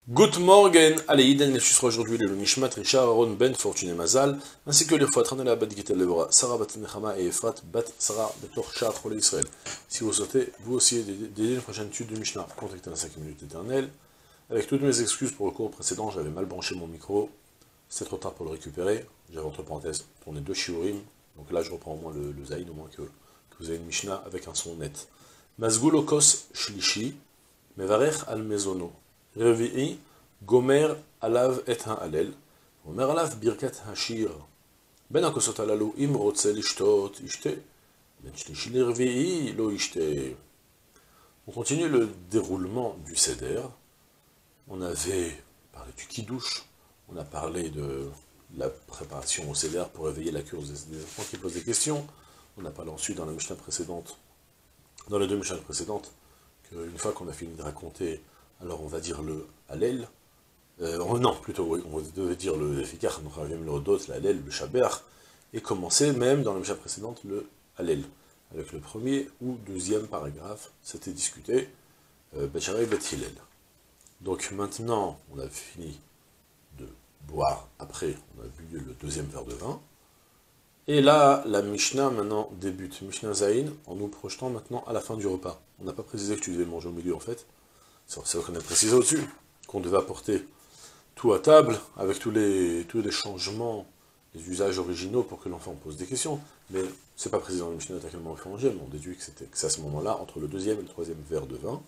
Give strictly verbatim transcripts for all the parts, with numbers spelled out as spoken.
Good morning, allez, Iden, il sera aujourd'hui le Nishmat Richard Aaron Ben Fortuné Mazal, ainsi que les fois Tranela Bat Gitel Lebra, Sarah Bat Nechama et Efrat Bat Sarah Betor Shah Chole Israël. Si vous souhaitez, vous aussi, d'aider une prochaine étude du Mishnah, contactez la cinq minutes éternelle. Avec toutes mes excuses pour le cours précédent, j'avais mal branché mon micro, c'est trop tard pour le récupérer, j'avais entre parenthèses tourné deux shiurim, donc là je reprends au moins le, le zaïn, au moins que, que vous avez une Mishnah avec un son net. Mazgulokos Shlishi, Mevarech al Mezono, Revi'i, Gomer alav et ha'alel, Gomer alav birkat hashir, Ben akosot alalu im rotze lishtot ishte, Ben shlishi lirvi'i lo ishte. On continue le déroulement du Seder. On avait parlé du Kiddush, on a parlé de la préparation au Seder pour réveiller la cure des enfants qui posent des questions. On a parlé ensuite dans la Mishnah précédente, dans les deux Mishnahs précédentes, qu'une fois qu'on a fini de raconter, alors on va dire le Hallel, euh, non, plutôt, oui, on devait dire le Fikar, le Hodot, le Hallel, le Shaber, et commencer même dans la Mishnah précédente le Hallel. Avec le premier ou deuxième paragraphe, c'était discuté, euh, Becharei Bet Hillel. Donc maintenant, on a fini de boire, après on a bu le deuxième verre de vin, et là, la Mishnah maintenant débute, Mishnah Zaïn, en nous projetant maintenant à la fin du repas. On n'a pas précisé que tu devais manger au milieu en fait, c'est vrai qu'on a précisé au-dessus, qu'on devait apporter tout à table, avec tous les, tous les changements, les usages originaux pour que l'enfant pose des questions, mais c'est pas précisé dans la Mishnah à quel moment il faut manger, mais on déduit que c'est à ce moment-là, entre le deuxième et le troisième verre de vin.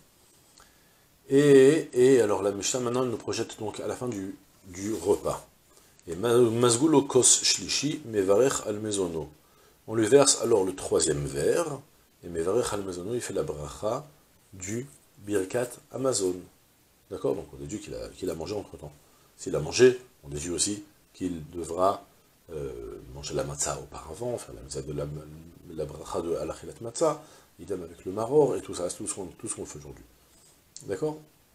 Et, et alors la Mishnah maintenant elle nous projette donc à la fin du, du repas. Et Mazgulo kos shlishi mevarech al mezono. On lui verse alors le troisième verre, et mevarech al mezono, il fait la bracha du birkat Amazon. D'accord? Donc on déduit qu'il a, qu'il a mangé entre temps. S'il a mangé, on déduit aussi qu'il devra euh, manger la matzah auparavant, faire la matzah de la, la bracha de alachilat matzah, idem avec le maror et tout ça, c'est tout ce qu'on tout ce qu'on fait aujourd'hui. D'accord?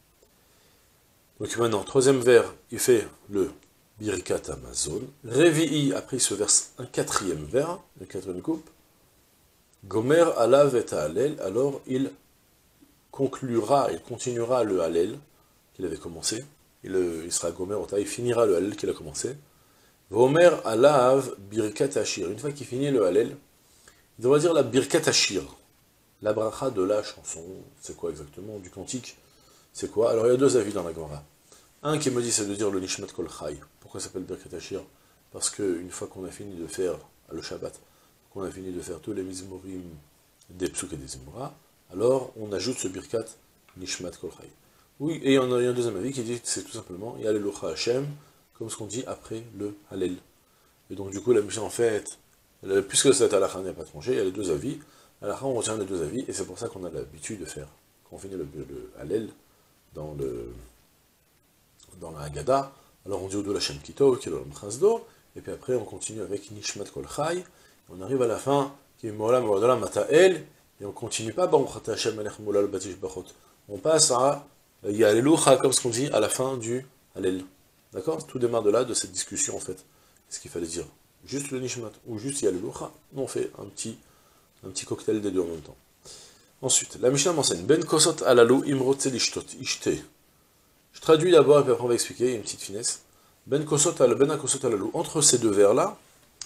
Donc maintenant, troisième verre, il fait le birkat Amazon. Revi'i, après il se verse un quatrième verre, une quatrième coupe. Gomer alav et ha'alel, alors il conclura, il continuera le hallel qu'il avait commencé. Il, il sera gomer, il finira le hallel qu'il a commencé. Vomer alav birkat hashir. Une fois qu'il finit le hallel, il devra dire la birkat hashir. La bracha de la chanson, c'est quoi exactement, du cantique, c'est quoi? Alors il y a deux avis dans la Gemara. Un qui me dit c'est de dire le Nishmat Kol Chai. Pourquoi ça s'appelle Birkat Hashir? Parce qu'une fois qu'on a fini de faire le Shabbat, qu'on a fini de faire tous les Mizmorim des Psuk et des Zimra, alors on ajoute ce Birkat Nishmat Kol Chai. Oui, et il y a un deuxième avis qui dit que c'est tout simplement Yalelucha Hashem, comme ce qu'on dit après le Hallel. Et donc du coup la Mishnah en fait, puisque cette halakha n'est pas tranchée, il y a les deux avis. Halakha on retient les deux avis, et c'est pour ça qu'on a l'habitude de faire, quand on finit le, le Hallel dans le dans la Haggadah, alors on dit Odo Lashem Kito, qui est le Mchazdo, et puis après on continue avec Nishmat Kol Chai, on arrive à la fin, qui est Mola Moradala Matael, et on continue pas Baruch Ata Hashem Melech Mola Batish Bachot. On passe à Yalelucha, comme ce qu'on dit à la fin du Hallel. D'accord? Tout démarre de là, de cette discussion en fait. Qu'est-ce qu'il fallait dire? Juste le Nishmat, ou juste Yalelucha? Non, on fait un petit, un petit cocktail des deux en même temps. Ensuite, la Mishnah m'enseigne Ben Kosot Alalu Imrotze Lishtot Ishte. Je traduis d'abord et puis après on va expliquer, il y a une petite finesse. Ben kosot al ben kosot alalou. Entre ces deux vers là,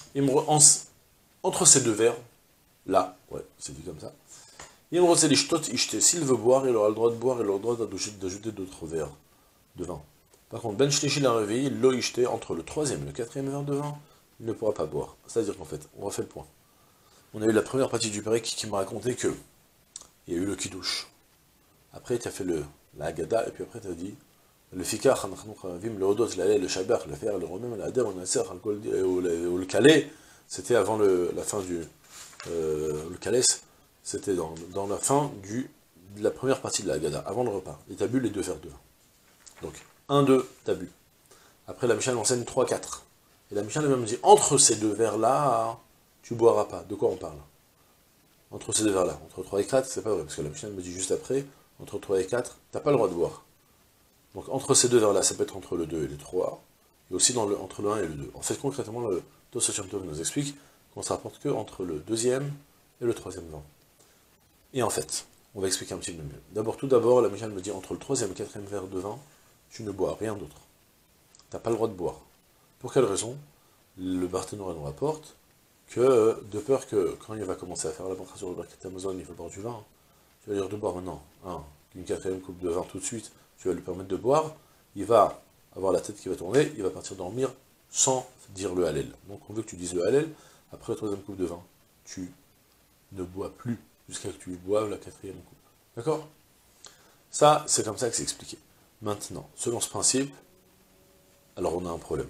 entre ces deux vers là, ouais, c'est dit comme ça. S'il veut boire, il aura le droit de boire, il aura le droit d'ajouter d'autres verres de vin. Par contre, ben shlishi la réveillé, lo ishte, entre le troisième et le quatrième verre de vin, il ne pourra pas boire. C'est-à-dire qu'en fait, on refait le point. On a eu la première partie du Pérec qui m'a raconté que il y a eu le kiddush. Après, tu as fait le la Haggadah, et puis après tu as dit le fikar, le hodot, le shabach, le fer, le romem, le hader, le nasser, le kalé, c'était avant le, la fin du... Euh, le kalès, c'était dans, dans la fin du, de la première partie de la Haggadah, avant le repas. Et tu as bu les deux verres de vin. Donc, un, deux, tu as bu. Après, la Mishnah enseigne trois, quatre. Et la Mishnah même dit, entre ces deux verres-là, tu boiras pas. De quoi on parle? Entre ces deux verres-là. Entre trois et quatre, c'est pas vrai, parce que la Mishnah me dit juste après, entre trois et quatre, tu n'as pas le droit de boire. Donc entre ces deux vers-là, ça peut être entre le deux et le trois, et aussi dans le, entre le un et le deux. En fait, concrètement, le Tosfot Yom Tov nous explique qu'on ne se rapporte que entre le deuxième et le troisième vin. Et en fait, on va expliquer un petit peu mieux. D'abord, tout d'abord, la Mishnah me dit entre le troisième et le quatrième verre de vin, tu ne bois rien d'autre. Tu n'as pas le droit de boire. Pour quelle raison? Le Barthénora nous rapporte que, de peur que, quand il va commencer à faire la bracha sur le Birkat Hamazon, il va boire du vin, tu vas lui dire de boire maintenant, hein, une quatrième coupe de vin tout de suite, tu vas lui permettre de boire, il va avoir la tête qui va tourner, il va partir dormir sans dire le Hallel. Donc on veut que tu dises le Hallel, après la troisième coupe de vin, tu ne bois plus jusqu'à ce que tu boives la quatrième coupe. D'accord? Ça, c'est comme ça que c'est expliqué. Maintenant, selon ce principe, alors on a un problème.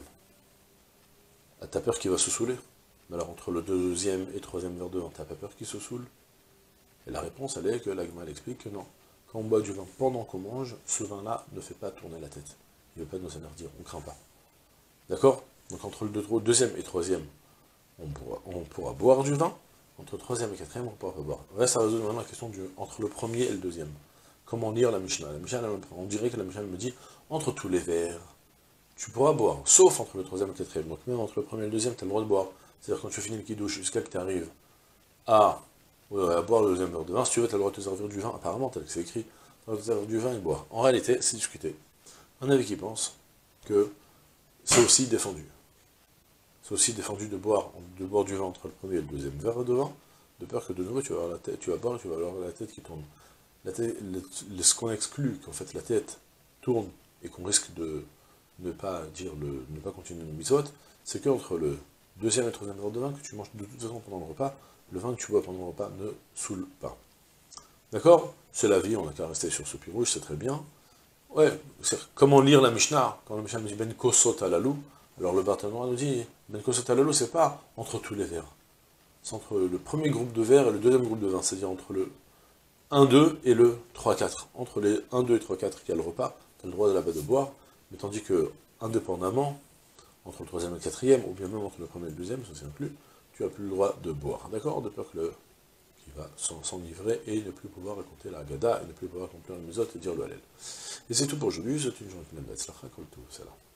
T'as peur qu'il va se saouler? Alors entre le deuxième et troisième verre de vin, t'as pas peur qu'il se saoule? Et la réponse, elle est que l'Agma explique que non. Quand on boit du vin pendant qu'on mange, ce vin-là ne fait pas tourner la tête. Il ne veut pas nous amerdir, on ne craint pas. D'accord? Donc entre le deuxième et troisième, on pourra, on pourra boire du vin. Entre troisième et quatrième, on ne pourra pas boire. Reste à résoudre maintenant la question du, entre le premier et le deuxième. Comment lire la Mishnah? La Mishnah, on dirait que la Mishnah me dit, entre tous les verres, tu pourras boire, sauf entre le troisième et le quatrième. Donc même entre le premier et le deuxième, tu as le droit de boire. C'est-à-dire quand tu finis le kidouche, jusqu'à que tu arrives à, ouais, à boire le deuxième verre de vin, si tu veux, tu as le droit de te servir du vin, apparemment, tel que c'est écrit, tu as le droit de te servir du vin et boire. En réalité, c'est discuté. Un avis qui pense que c'est aussi défendu. C'est aussi défendu de boire, de boire du vin entre le premier et le deuxième verre de vin, de peur que de nouveau tu vas avoir la tête, tu vas boire et tu vas avoir la tête qui tourne. La tête, le, ce qu'on exclut, qu'en fait la tête tourne et qu'on risque de ne pas dire le, ne pas continuer nos mitzvot, c'est qu'entre le deuxième et le troisième verre de vin que tu manges de toute façon pendant le repas, le vin que tu bois pendant le repas ne saoule pas. D'accord? C'est la vie, on n'a qu'à rester sur ce pied rouge, c'est très bien. Ouais, comment lire la Mishnah? Quand la Mishnah nous dit Ben Kosot Alalou, alors le Barthénora nous dit Ben Kosot Alalou, c'est pas entre tous les verres. C'est entre le premier groupe de verres et le deuxième groupe de vin, c'est-à-dire entre le un deux et le trois quatre. Entre les un deux et trois quatre, qui a le repas, tu as le droit de là-bas de boire, mais tandis que, indépendamment, entre le troisième et le quatrième, ou bien même entre le premier et le deuxième, ça ne tient plus, tu n'as plus le droit de boire. D'accord? De peur que le qui va s'enivrer et ne plus pouvoir raconter la Haggadah, et ne plus pouvoir accomplir le Mizot et dire le Hallel. Et c'est tout pour aujourd'hui, c'est une journée pleine d'Atzlacha, comme tout, salam.